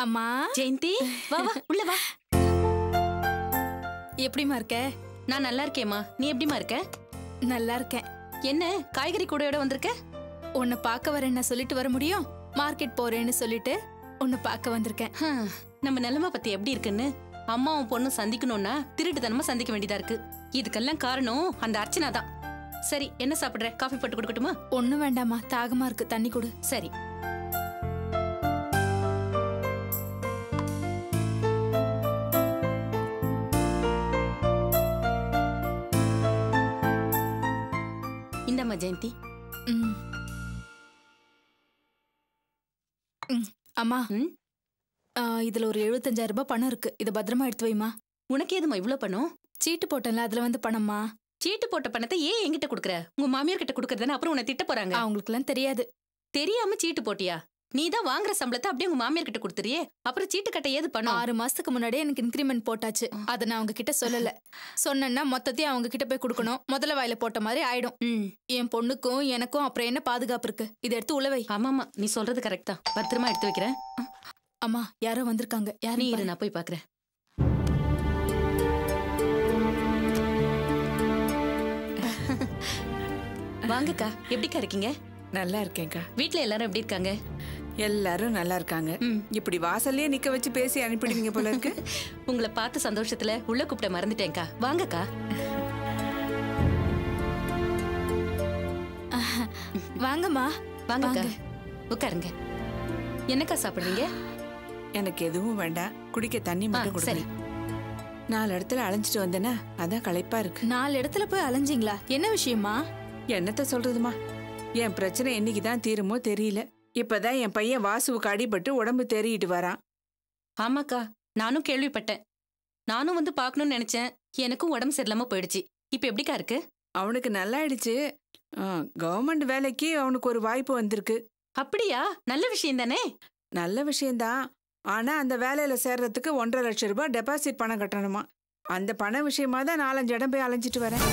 அம்மா ஜெயந்தி வா வா உள்ள வா. எப்படிமா இருக்க? நான் நல்லா இருக்கேம்மா. நீ எப்படிமா இருக்க? நல்லா இருக்கேன். என்ன காய்கறி கூடையோட வந்திருக்க? உன்னை பார்க்க வரேன்னு சொல்லிட்டு வர முடியும்? மார்க்கெட் போறேன்னு சொல்லிட்டு உன்னை பார்க்க வந்திருக்கேன். நம்ம நிலைமை பத்தி எப்படி இருக்குன்னு அம்மாவும் பொண்ணும் சந்திக்கணும்னா திருட்டுத்தனமா சந்திக்க வேண்டியதா இருக்கு. இதுக்கெல்லாம் காரணம் அந்த அர்ச்சனா தான். சரி, என்ன சாப்பிடுற? காஃபி போட்டு கொடுக்கட்டுமா? ஒண்ணும் வேண்டாமா, தாகமா இருக்கு, தண்ணி கொடு. சரி. இந்தம்மா ஜெயந்தி. அம்மா, இதுல ஒரு 75,000 ரூபாய் பணம் இருக்கு. இத பத்திரமா எடுத்து வைமா. உனக்கு ஏதுமா இவ்வளவு பணம்? சீட்டு போட்டேன்ல, அதுல வந்து பணம்மா. சீட்டு போட்ட பணத்தை ஏன் என்கிட்ட குடுக்குற? உங்க மாமியார் கிட்ட குடுக்கறதுன்னு அப்புறம் உன்னை திட்ட போறாங்க. அவங்களுக்கு எல்லாம் தெரியாது. தெரியாம சீட்டு போட்டியா? நீ தான் வாங்குற சம்பளத்தை அப்படியே உங்க மாமியார் கிட்ட குடுத்துறியே, அப்புறம் சீட்டு கட்ட ஏது பணம்? 6 மாசத்துக்கு முன்னாடியே எனக்கு இன்கிரிமெண்ட் போட்டாச்சு. அதை நான் அவங்க கிட்ட சொல்லல. சொன்னா மொத்தத்தையும் அவங்க கிட்ட போய் கொடுக்கணும். முதல்ல வாயில போட்ட மாதிரி ஆயிடும். என் பொண்ணுக்கும் எனக்கும் அப்புறம் என்ன பாதுகாப்பு இருக்கு? இதை எடுத்து உழவை. ஆமாமா, நீ சொல்றது கரெக்ட் தான். பத்திரமா எடுத்து வைக்கிறேன். அம்மா, யாரோ வந்திருக்காங்க. நீ இரு, நான் போய் பாக்குறேன். வாங்கக்கா, எப்படிக்கா இருக்கீங்க? நல்லா இருக்கேன்க்கா. வீட்ல எல்லாரும் எப்படி இருக்காங்க? எல்லாரும் நல்லா இருக்காங்க. இப்படி வாசல்லே நிக்க வச்சு பேசி அனுப்பிடுவீங்க போல இருக்கு. உங்களை பார்த்த சந்தோஷத்துல உள்ள கூப்பிட மறந்துட்டேன்க்கா. வாங்கக்கா. வாங்கம்மா. வாங்கக்கா, உட்காருங்க. என்னக்கா சாப்பிடுறீங்க? எனக்கு எதுவும் வேண்டாம், குடிக்க தண்ணி மட்டும் கொடுங்க. சரி. 4 இடத்துல அலைஞ்சிட்டு வந்தேன்னா அதான் களைப்பா இருக்கு. 4 இடத்துல போய் அலைஞ்சிங்களா? என்ன விஷயமா? என்னத்த சொல்றதுமா, என் பிரச்சனை என்னைக்குதான் தீருமோ தெரியல. இப்பதான் என் பையன் வாசுவுக்கு அடிபட்டு உடம்பு தேறிட்டு வரான். ஆமாக்கா, நானும் கேள்விப்பட்டேன். நானும் வந்து பாக்கணும்னு நினைச்சேன். எனக்கும் உடம்பு சரியில்லாம போயிடுச்சு. இப்ப எப்படிக்கா இருக்கு? அவனுக்கு நல்லாயிடுச்சு. கவர்மெண்ட் வேலைக்கு அவனுக்கு ஒரு வாய்ப்பு வந்திருக்கு. அப்படியா? நல்ல விஷயம் தானே. நல்ல விஷயம்தான். ஆனா அந்த வேலையில சேர்றதுக்கு 1.5 லட்சம் ரூபாய் டெபாசிட் பணம் கட்டணுமா. அந்த பண விஷயமா தான் 4-5 இடம் போய் அலைஞ்சிட்டு வரேன்.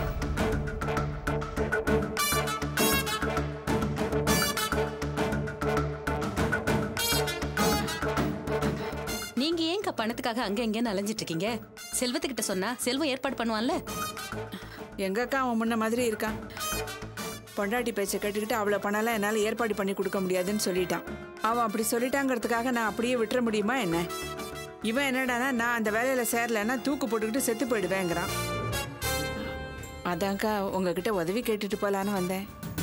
நீங்க ஏங்க பணத்துக்காக அங்க எங்கன்னு அலைஞ்சிட்டு இருக்கீங்க? செல்வத்துக்கிட்ட சொன்னா செல்வம் ஏற்பாடு பண்ணுவான்ல. எங்கக்கா அவன் முன்ன மாதிரி இருக்கான்? பொண்டாட்டி பேச்சை கேட்டுக்கிட்டு அவ்வளோ பணம்லாம் என்னால் ஏற்பாடு பண்ணி கொடுக்க முடியாதுன்னு சொல்லிட்டான். அவன் அப்படி சொல்லிட்டாங்கிறதுக்காக நான் அப்படியே விட்டுற முடியுமா என்ன? இவன் என்னடானா, நான் அந்த வேலையில் சேரலைன்னா தூக்கு போட்டுக்கிட்டு செத்து போயிடுவேங்கிறான். அதான்க்கா உங்ககிட்ட உதவி கேட்டுட்டு போகலான்னு வந்தேன்.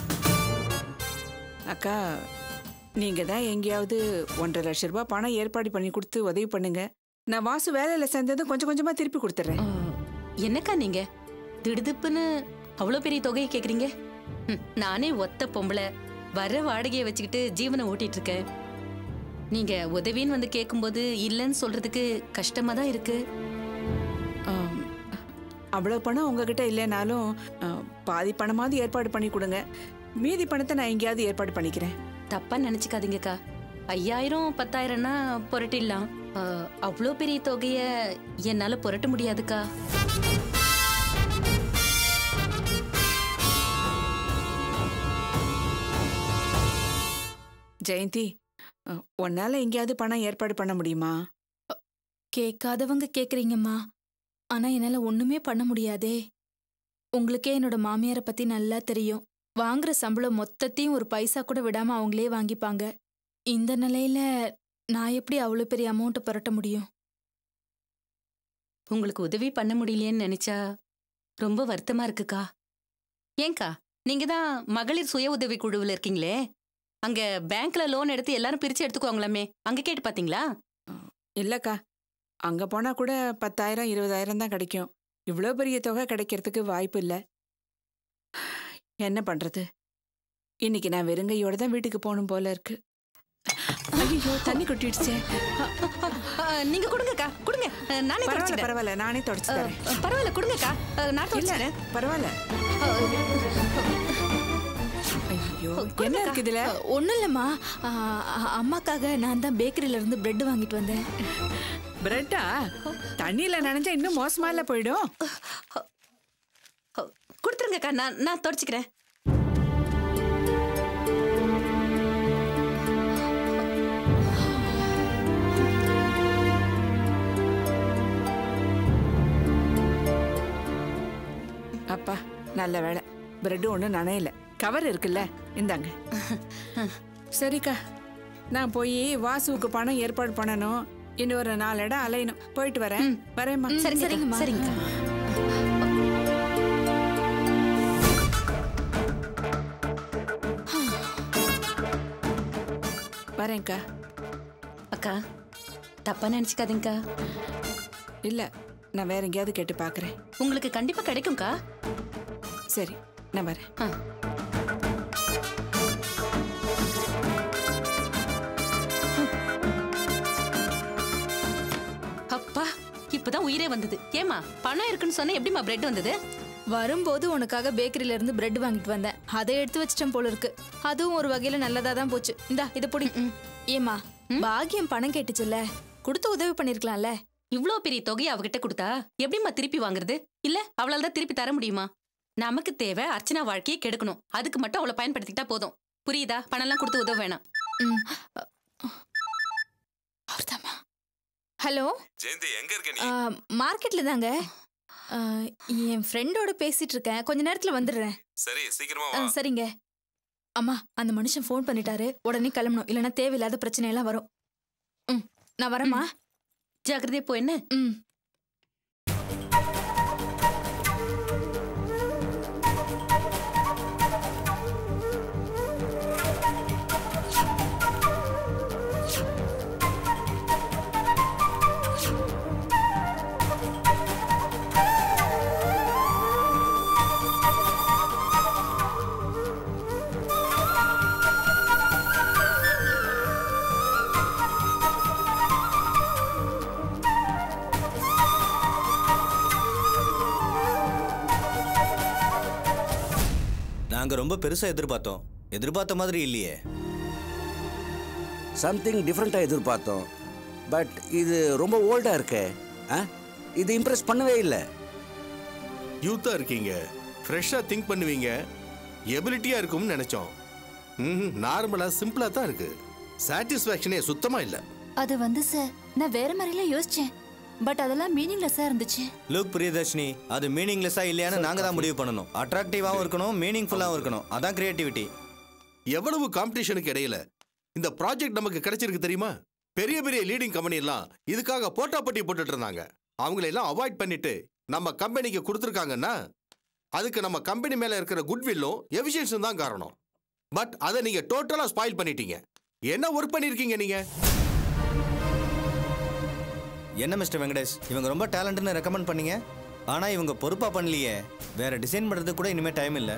அக்கா, நீங்கள் தான் எங்கேயாவது 1.5 லட்சம் ரூபாய் பணம் ஏற்பாடு பண்ணி கொடுத்து உதவி பண்ணுங்க. நான் வாசு வேலையில் சேர்ந்ததும் கொஞ்சம் கொஞ்சமாக திருப்பி கொடுத்துட்றேன். என்னக்கா நீங்க திடுதுப்புன்னு அவ்வளோ பெரிய தொகையை கேட்குறீங்க? நானே ஒத்த பொம்பளை, வர வாடகையை வச்சுக்கிட்டு ஜீவனை ஓட்டிட்டு இருக்கேன். நீங்க உதவின்னு வந்து கேட்கும்போது இல்லைன்னு சொல்றதுக்கு கஷ்டமா தான் இருக்கு. அவ்வளோ பணம் உங்ககிட்ட இல்லைனாலும் பாதி பணமாவது ஏற்பாடு பண்ணி கொடுங்க. மீதி பணத்தை நான் எங்கேயாவது ஏற்பாடு பண்ணிக்கிறேன். தப்பா நினைச்சுக்காதீங்கக்கா. 5000 10,000னா புரட்டிடலாம். அவ்வளோ பெரிய தொகைய என்னால புரட்ட முடியாதுக்கா. ஜெயந்தி, உன்னால எங்கேயாவது பணம் ஏற்பாடு பண்ண முடியுமா? கேட்காதவங்க கேக்குறீங்கம்மா. ஆனா என்னால ஒண்ணுமே பண்ண முடியாதே. உங்களுக்கே என்னோட மாமியாரை பத்தி நல்லா தெரியும். வாங்குற சம்பளம் மொத்தத்தையும் ஒரு பைசா கூட விடாம அவங்களே வாங்கிப்பாங்க. இந்த நிலையில நான் எப்படி அவ்வளவு பெரிய அமௌண்ட் புரட்ட முடியும்? உங்களுக்கு உதவி பண்ண முடியலையேன்னு நினைச்சா ரொம்ப வருத்தமா இருக்குக்கா. ஏங்கா, நீங்க தான் மகளிர் சுய உதவி குழுவில் இருக்கீங்களே, அங்க பேங்க்ல லோன் எடுத்து எல்லாரும் பிரிச்சு எடுத்துக்குவாங்களாமே, அங்க கேட்டு பாத்தீங்களா? இல்லக்கா, அங்க போனா கூட 10,000 20,000 தான் கிடைக்கும். இவ்வளோ பெரிய தொகை கிடைக்கிறதுக்கு வாய்ப்பு இல்லை. என்ன பண்றது? இன்னைக்கு நான் வெறுங்கையோட தான் வீட்டுக்கு போகணும் போல இருக்கு. ஐயோ, தண்ணி கொட்டிடுச்சே. நீங்க கொடுங்கக்கா, கொடுங்க. நானே தொடச்சிக்கிறேன். பரவாயில்ல, நானே தொடச்சிக்கிறேன். பரவாயில்ல, கொடுங்கக்கா, நான் தொடச்சிக்கிறேன். பரவாயில்ல. ஐயோ, என்ன இருக்கு இதுல? ஒண்ணும் இல்லம்மா, அம்மாக்காக நான் தான் பேக்கரியில இருந்து பிரெட் வாங்கிட்டு வந்தேன். பிரெட்டா? தண்ணியில நனைஞ்சா இன்னும் மோசமா இல்ல போயிடும். கொடுத்துருங்கக்கா, நான் தொடச்சிக்கிறேன். நல்ல வேளை பிரெட் ஒன்றும் நனையல. கவர் இருக்குல்ல, இந்தாங்க. சரிக்கா, நான் போய் வாசுவுக்கு பணம் ஏற்பாடு பண்ணணும். இன்னும் ஒரு 4 இடம் அலையணும். போயிட்டு வரேன். வரேம்மா. சரி சரிங்கம்மா. சரிங்க. வரேன்க்கா. அக்கா தப்பா நினைச்சுக்காதீங்கக்கா. இல்ல, நான் வேற எங்கேயாவது கேட்டு பாக்குறேன். உங்களுக்கு கண்டிப்பா கிடைக்கும்க்கா. சரி, நான் வரேன். அப்பா இப்பதான் உயிரே வந்தது. ஏமா பணம் இருக்குன்னு சொன்னா எப்படிமா பிரெட் வந்தது? வரும்போது உனக்காக பேக்கரியில இருந்து பிரெட் வாங்கிட்டு வந்தேன். அதை எடுத்து வச்சிட்டேன் போல இருக்கு. அதுவும் ஒரு வகையில நல்லதா தான் போச்சு. இந்தா இதை பொடி. ஏமா, பாக்கியம் பணம் கேட்டுச்சுல்ல, கொடுத்து உதவி பண்ணிருக்கலாம்ல. இவ்ளோ பெரிய தொகையை அவகிட்ட கொடுத்தா எப்படிமா திருப்பி வாங்குறது? இல்ல அவளால தான் திருப்பி தர முடியுமா? நமக்கு தேவை அர்ச்சனா வாழ்க்கையை கெடுக்கணும். அதுக்கு மட்டும் அவளை பயன்படுத்திக்கிட்டா போதும். புரியுதா? பணம் எல்லாம் கொடுத்து உதவ வேணாம். ஹலோ ஜெயந்தி, எங்க இருக்க நீ? மார்க்கெட்ல தாங்க. என் ஃப்ரெண்டோட பேசிட்டு இருக்கேன். கொஞ்ச நேரத்துல வந்துடுறேன். சரி, சீக்கிரமா வா. சரிங்க. அம்மா, அந்த மனுஷன் ஃபோன் பண்ணிட்டாரு. உடனே கிளம்பணும், இல்லைன்னா தேவையில்லாத பிரச்சனை எல்லாம் வரும். நான் வரேம்மா. ஜாக்கிரதையா போ. என்ன? நாங்க ரொம்ப பெருசா எதிர்பார்த்தோம். எதிர்பார்த்த மாதிரி இல்லையே. சம்திங் டிஃப்ரெண்டா எதிர்பார்த்தோம். பட் இது ரொம்ப ஓல்டா இருக்கே. இது இம்ப்ரெஸ் பண்ணவே இல்லை. யூத்தா இருக்கீங்க, ஃப்ரெஷ்ஷா திங்க் பண்ணுவீங்க, எபிலிட்டியா இருக்கும்னு நினைச்சோம். நார்மலா சிம்பிளா தான் இருக்கு. சாட்டிஸ்ஃபேக்ஷனே சுத்தமா இல்ல. அது வந்து சார், நான் வேற மாதிரிலாம் யோசிச்சேன். பட் அதெல்லாம் மீனிங்லெஸ்ஸா இருந்துச்சு. லுக் பிரியதர்ஷினி, அது மீனிங்லெஸ்ஸா இல்லையான்னு நாங்க தான் முடிவு பண்ணணும். அட்ராக்டிவாவும் இருக்கணும், மீனிங்ஃபுல்லாவும் இருக்கணும். அதான் கிரியேட்டிவிட்டி. எவ்வளவு காம்படிஷனுக்கு இடையில இந்த ப்ராஜெக்ட் நமக்கு கிடைச்சிருக்கு தெரியுமா? பெரிய பெரிய லீடிங் கம்பெனி எல்லாம் இதுக்காக போட்டாப்பட்டி போட்டுட்டு இருந்தாங்க. அவங்களை எல்லாம் அவாய்ட் பண்ணிட்டு நம்ம கம்பெனிக்கு கொடுத்துருக்காங்கன்னா அதுக்கு நம்ம கம்பெனி மேல இருக்கிற குட்வில்லும் எஃபிஷியன்ஸும் தான் காரணம். பட் அதை நீங்க டோட்டலா ஸ்பாயில் பண்ணிட்டீங்க. என்ன ஒர்க் பண்ணிருக்கீங்க நீங்க? என்ன மிஸ்டர் வெங்கடேஷ், இவங்க ரொம்ப டேலண்ட்னு ரெக்கமெண்ட் பண்ணீங்க. ஆனா இவங்க பொறுப்பா பண்ணலையே. வேற டிசைன் பண்றதுக்கு கூட இனிமே டைம் இல்ல.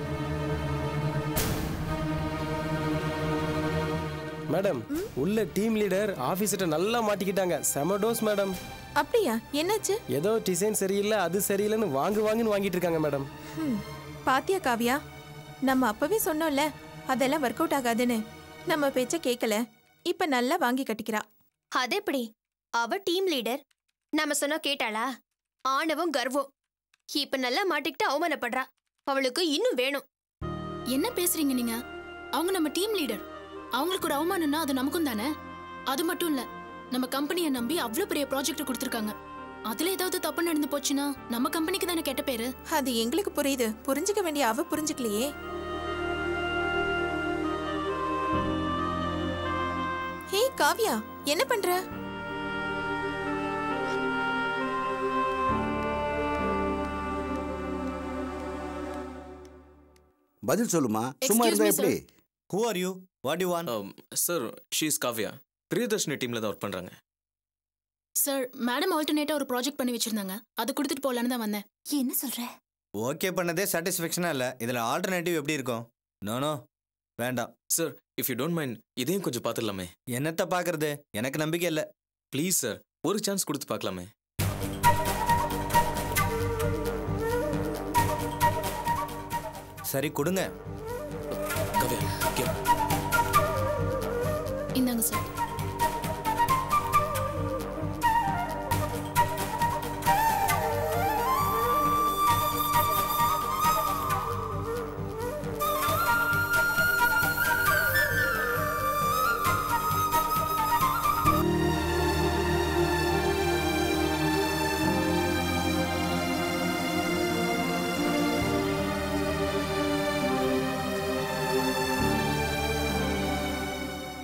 மேடம், உள்ள டீம் லீடர் ஆபீசர்ட்ட நல்லா மாட்டிக்கிட்டாங்க. செம டோஸ் மேடம். அப்படியா? என்னாச்சு? ஏதோ டிசைன் சரியில்லை, அது சரியில்லைன்னு வாங்குன்னு வாங்கிட்டு இருக்காங்க மேடம். பாத்தியா காவியா, நம்ம அப்பவே சொன்னோம்ல அதெல்லாம் ஒர்க் அவுட் ஆகாதுன்னு. நம்ம பேச்ச கேட்கல, இப்ப நல்லா வாங்கி கட்டிக்கிறா. அது எப்படி? அவ டீம் லீடர், நம்ம சொன்னா கேட்டாளா? ஆணவம் கர்வம். இப்ப நல்லா மாட்டிக்கிட்டு அவமானப்படுறா. அவளுக்கு இன்னும் வேணும். என்ன பேசுறீங்க நீங்க? அவங்க நம்ம டீம் லீடர். அவங்களுக்கு ஒரு அவமானம்னா அது நமக்கும் தானே. அது மட்டும் இல்ல, நம்ம கம்பெனியை நம்பி அவ்வளவு பெரிய ப்ராஜெக்ட் கொடுத்திருக்காங்க. அதுல ஏதாவது தப்பு நடந்து போச்சுன்னா நம்ம கம்பெனிக்கு தானே கெட்ட பேரு. அது எங்களுக்கு புரியுது. புரிஞ்சுக்க வேண்டிய அவ புரிஞ்சுக்கலையே. ஹே காவியா, என்ன பண்ற? பதில் சொல்லுமா, சும்மா இருந்தா எப்படி? Who are you? What do you want? Sir, she is Kavya. Priyadarshini டீம்ல தான் ஒர்க் பண்றாங்க. சார், மேடம் ஆல்டர்னேட்டா ஒரு ப்ராஜெக்ட் பண்ணி வச்சிருந்தாங்க. அது கொடுத்துட்டு போலான்னு தான் வந்தேன். என்ன சொல்ற? ஓகே பண்ணதே சாட்டிஸ்ஃபேக்ஷனா இல்ல. இதுல ஆல்டர்னேட்டிவ் எப்படி இருக்கும்? நோ வேண்டாம். Sir, if you don't mind, இதையும் கொஞ்சம் பார்த்துடலாமே. என்னத்த பாக்குறது? எனக்கு நம்பிக்கை இல்ல. ப்ளீஸ் சார், ஒரு சான்ஸ் கொடுத்து பார்க்கலாமே. சரி கொடுங்க. இந்தாங்க சார்.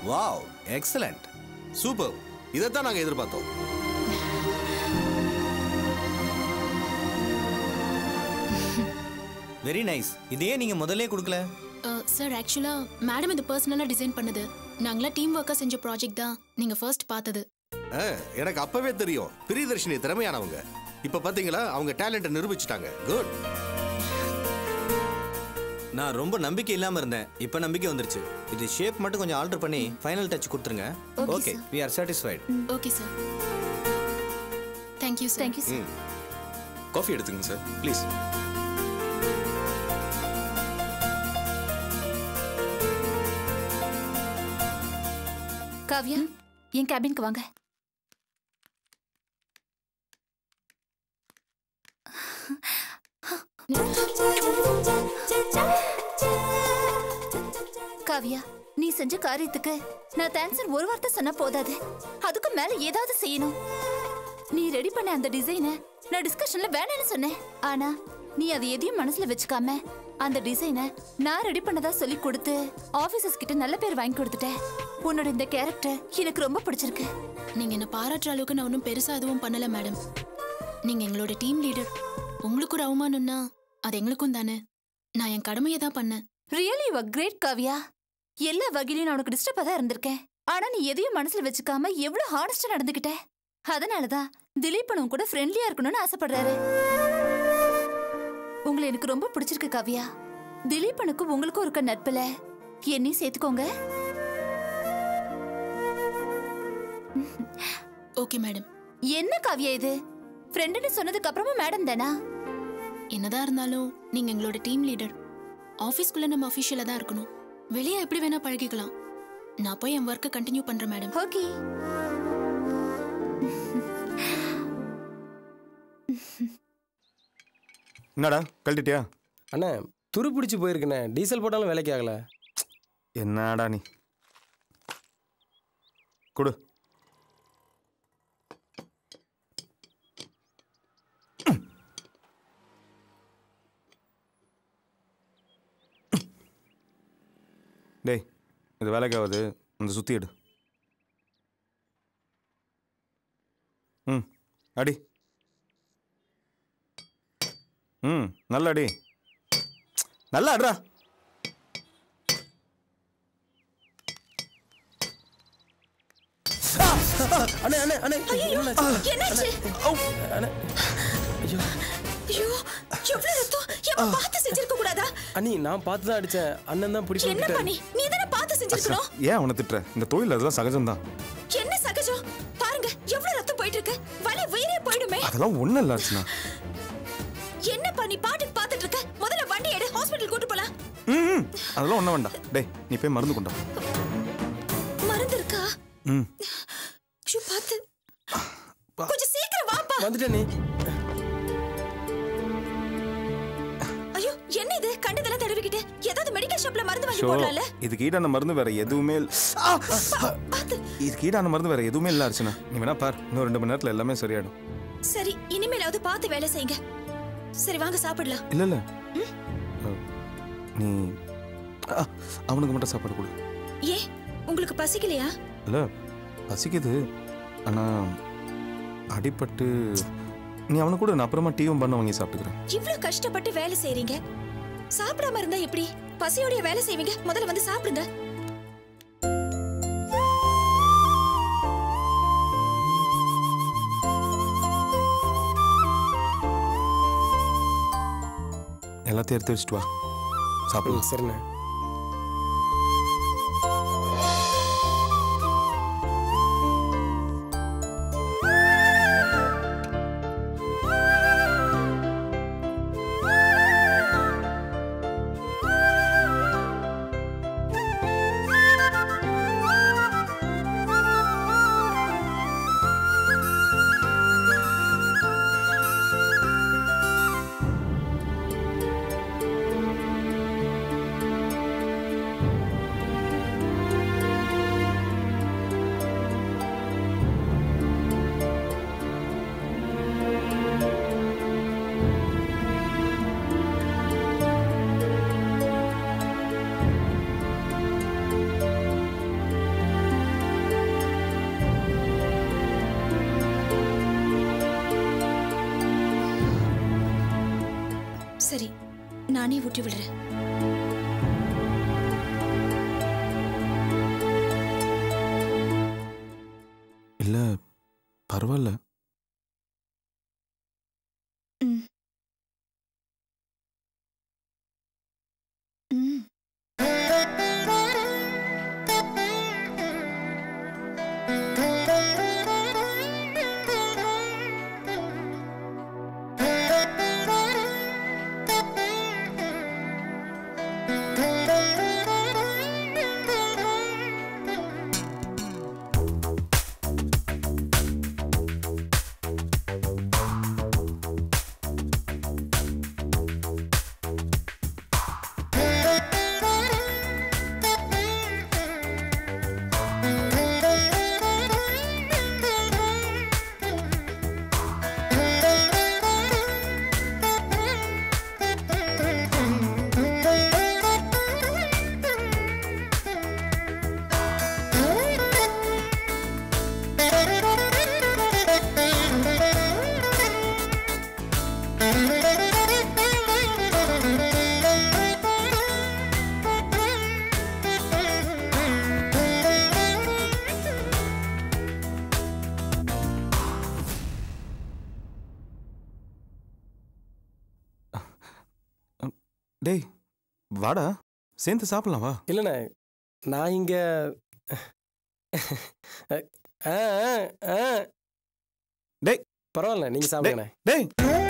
Wow, excellent. சூப்பர். இதைத்தான் நாங்க எதிர்பார்த்தோம். Very nice. இதையே நீங்க முதல்ல கொடுக்கல? சார் ஆக்சுவலா மேடம் இது பர்சனலா டிசைன் பண்ணது. நாங்களா டீம் ஒர்க்கா செஞ்ச ப்ராஜெக்ட் தான் நீங்க ஃபர்ஸ்ட் பார்த்தது. எனக்கு அப்பவே தெரியும் பிரியதர்ஷினி திறமையானவங்க. இப்ப பாத்தீங்களா அவங்க டேலண்ட்டை நிரூபிச்சிட்டாங்க. குட். நான் ரொம்ப நம்பிக்கை இல்லாம இருந்தேன். இப்ப நம்பிக்கை வந்துருச்சு. இது ஷேப் மட்டும் கொஞ்சம் ஆல்டர் பண்ணி ஃபைனல் டச் கொடுத்துருங்க. Okay, we are satisfied. Okay sir. Thank you sir. Thank you sir. Coffee எடுத்துங்க சார் ப்ளீஸ். காவ்யா, என் கேபினுக்கு வாங்க. காவ்யா, நீ செஞ்ச காரியத்துக்கு நான் தேங்க்ஸ் ஒரு வார்த்தை சொன்னா போதாது, அதுக்கு மேல ஏதாவது செய்யணும். நீ ரெடி பண்ண அந்த டிசைனை நான் டிஸ்கஷன்ல வேணான்னு சொன்னேன். ஆனா நீ அதை எதையும் மனசுல வச்சுக்காம அந்த டிசைனை நான் ரெடி பண்ணதா சொல்லி கொடுத்து ஆபீசர்ஸ் கிட்ட நல்ல பேர் வாங்கி கொடுத்துட்டேன். உன்னோட இந்த கேரக்டர் எனக்கு ரொம்ப பிடிச்சிருக்கு. நீங்க என்ன பாராட்டுற அளவுக்கு நான் ஒன்றும் பெருசா எதுவும் பண்ணல மேடம். நீங்க எங்களோட டீம் லீடர். உங்களுக்கு ஒரு அவமானம்னா அது எங்களுக்கும் தானே. நான் என் கடமையை தான் பண்ணேன். Really you are great Kavya. எல்லா வகையிலும் நான் உனக்கு டிஸ்டர்பா தான் இருந்திருக்கேன். ஆனா நீ எதையும் மனசுல வச்சுக்காம எவ்வளவு ஹானஸ்டா நடந்துக்கிட்ட. அதனாலதான் திலீபனும் கூட ஃப்ரெண்ட்லியா இருக்கணும்னு ஆசைப்படுறாரு. உங்களை எனக்கு ரொம்ப பிடிச்சிருக்கு காவ்யா. திலீபனுக்கு உங்களுக்கும் இருக்க நட்புல என்னையும் சேர்த்துக்கோங்க. Okay madam. என்ன காவ்யா இது? ஃப்ரெண்டுன்னு சொன்னதுக்கு அப்புறமா மேடம் தானா? என்னதான் இருந்தாலும் நீங்க எங்களோட டீம் லீடர். ஆபீஸ்க்குள்ள நம்ம அஃபிஷியலா தான் இருக்கணும். வெளியே எப்படி வேணா பழகிக்கலாம். நான் போய் என் ஒர்க்கை கண்டினியூ பண்றேன் மேடம். ஓகே. என்னடா கழட்டிட்டியா? அண்ணா துரு பிடிச்சி போயிருக்குண்ணே. டீசல் போட்டாலும் வேலைக்கு ஆகல. என்னடா நீ கொடு. டேய், இது வேலைக்காவது அந்த சுத்தி எடு. அடி. நல்லா அடி. நல்லா அட்ரா. அண்ணே அண்ணே அண்ணே என்னாச்சு? அண்ணே ஐயோ ஐயோ, எவ்வளவு ரத்தம். ஏன் பார்த்து செஞ்சிருக்க கூடாதா? அண்ணி நான் பார்த்து தான் அடிச்சேன். அண்ணன் தான் பிடிச்சு என்ன பண்ணி? நீ தான பார்த்து செஞ்சிருக்கணும். ஏன் அவனை திட்டுற? இந்த தொழில் அதெல்லாம் சகஜம்தான். என்ன சகஜம்? பாருங்க எவ்வளவு ரத்தம் போயிட்டு இருக்கு. வலி உயிரே போயிடுமே. அதெல்லாம் ஒண்ணும் இல்ல அர்ச்சனா. என்ன பண்ணி பாட்டுக்கு பார்த்துட்டு இருக்க? முதல்ல வண்டி எடு, ஹாஸ்பிடல் கூட்டி போலாம். அதெல்லாம் ஒண்ணு வேண்டாம். டேய், நீ போய் மருந்து கொண்டா. மருந்து இருக்கா? ஷூ பாத்து. கொஞ்சம் சீக்கிரம் வாப்பா. வந்துட்டே நீ. ஐயோ, என்ன இது? கண்டதெல்லாம் தடவிக்கிட்டு ஏதாவது மெடிக்கல் ஷாப்ல மருந்து வாங்கி போடலாம்ல? இதுக்கு ஈடான மருந்து வேற எதுவுமே இல்ல. இதுக்கு ஈடான மருந்து வேற எதுவுமே இல்ல அர்ச்சனா. நீ வேணா பார், இன்னும் 2 மணி நேரத்துல எல்லாமே சரியாயிடும். சரி, இனிமேலாவது பார்த்து வேலை செய்யுங்க. சரி வாங்க சாப்பிடலாம். இல்ல இல்ல, நீ அவனுக்கு மட்டும் சாப்பாடு கொடு. ஏ, உங்களுக்கு பசிக்கலையா? இல்ல, பசிக்குது. ஆனா அடிபட்டு நீ அவனை கூட நான் அப்புறமா டீயும் பண்ண வாங்கி சாப்பிட்டுக்கிறேன். இவ்வளவு கஷ்டப்பட்டு வேலை செய்றீங்க, சாப்பிடாம இருந்தா எப்படி? பசியோட வேலை செய்வீங்க. முதல்ல வந்து சாப்பிடுங்க. எல்லாத்தையும் எடுத்து வச்சுட்டு வா, சாப்பிடலாம். சரிண்ணே. சரி நானே ஊட்டி விடுறேன். இல்லை பரவாயில்ல. ம் ம் டேய் வாடா, சேர்ந்து சாப்பிடலாம் வா. இல்லைண்ணே நான் இங்கே டேய் பரவாயில்ல நீங்கள் சாப்பிடுங்கண்ணே. டேய்